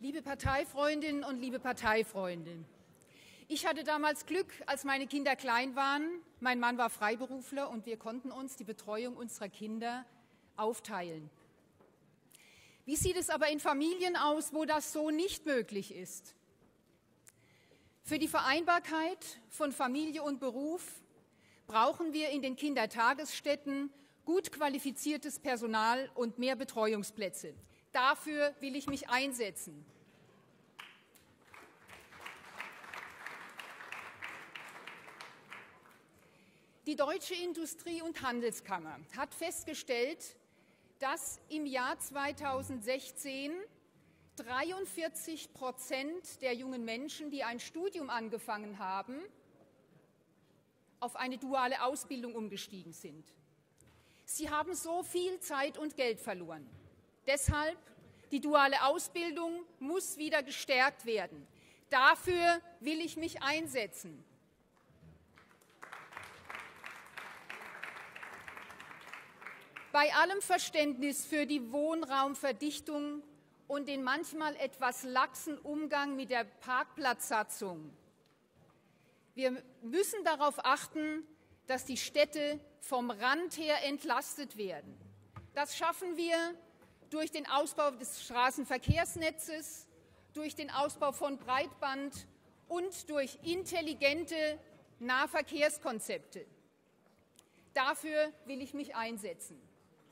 Liebe Parteifreundinnen und liebe Parteifreunde, ich hatte damals Glück, als meine Kinder klein waren. Mein Mann war Freiberufler und wir konnten uns die Betreuung unserer Kinder aufteilen. Wie sieht es aber in Familien aus, wo das so nicht möglich ist? Für die Vereinbarkeit von Familie und Beruf brauchen wir in den Kindertagesstätten gut qualifiziertes Personal und mehr Betreuungsplätze. Dafür will ich mich einsetzen. Die Deutsche Industrie- und Handelskammer hat festgestellt, dass im Jahr 2016 43% der jungen Menschen, die ein Studium angefangen haben, auf eine duale Ausbildung umgestiegen sind. Sie haben so viel Zeit und Geld verloren. Deshalb, die duale Ausbildung muss wieder gestärkt werden. Dafür will ich mich einsetzen. Bei allem Verständnis für die Wohnraumverdichtung und den manchmal etwas laxen Umgang mit der Parkplatzsatzung. Wir müssen darauf achten, dass die Städte vom Rand her entlastet werden. Das schaffen wir durch den Ausbau des Straßenverkehrsnetzes, durch den Ausbau von Breitband und durch intelligente Nahverkehrskonzepte. Dafür will ich mich einsetzen.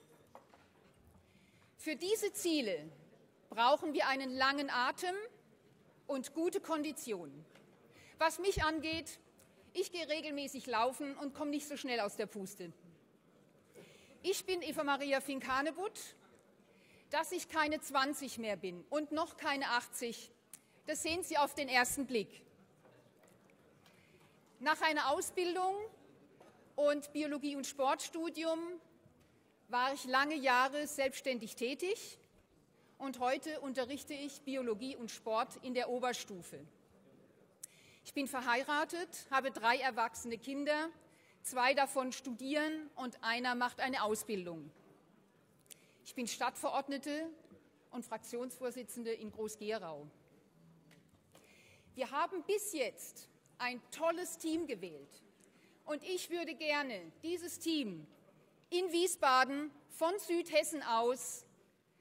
Für diese Ziele brauchen wir einen langen Atem und gute Konditionen. Was mich angeht, ich gehe regelmäßig laufen und komme nicht so schnell aus der Puste. Ich bin Eva-Maria Fink-Hanebutt. Dass ich keine 20 mehr bin und noch keine 80, das sehen Sie auf den ersten Blick. Nach einer Ausbildung und Biologie- und Sportstudium war ich lange Jahre selbstständig tätig und heute unterrichte ich Biologie und Sport in der Oberstufe. Ich bin verheiratet, habe 3 erwachsene Kinder, 2 davon studieren und einer macht eine Ausbildung. Ich bin Stadtverordnete und Fraktionsvorsitzende in Groß-Gerau. Wir haben bis jetzt ein tolles Team gewählt und ich würde gerne dieses Team in Wiesbaden von Südhessen aus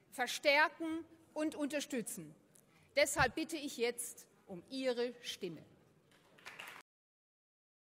verstärken und unterstützen. Deshalb bitte ich jetzt um Ihre Stimme.